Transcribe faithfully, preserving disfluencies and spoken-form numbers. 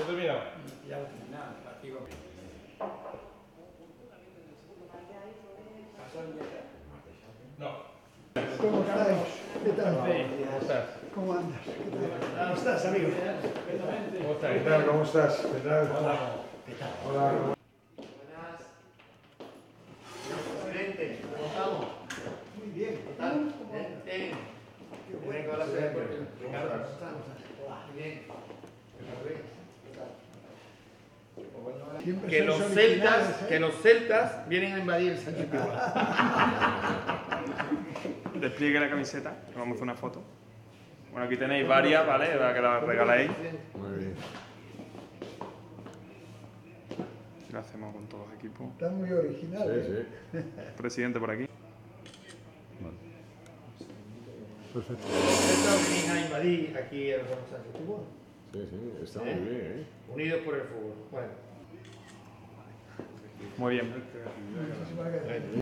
¿Ya he terminado? Ya lo he terminado, el partido. No. ¿Cómo estáis? ¿Qué tal? ¿Cómo estás? ¿Cómo andas? ¿Qué tal? ¿Cómo estás, amigo? ¿Cómo estás? ¿Qué tal? ¿Cómo estás? ¿Qué tal? ¿Qué tal? Hola. Buenas. Señor presidente, ¿cómo estamos? Muy bien. ¿Qué tal? Bien, bien. Bien, con la suerte. Ricardo, ¿cómo estás? Muy bien. Siempre Que sois los originales, celtas, ¿eh? que los celtas vienen a invadir Sánchez Pizjuán. Despliegue la camiseta, vamos a hacer una foto. Bueno, aquí tenéis varias, ¿vale? Para que las regaléis. Muy bien. Lo hacemos con todos los equipos. Están muy originales. Sí, sí. Presidente por aquí. Perfecto. Celtas venís a invadir aquí el Sánchez Pizjuán. Sí, sí, está muy bien, ¿eh? Unidos por el fútbol. Bueno. Muy bien. Muchísimas gracias.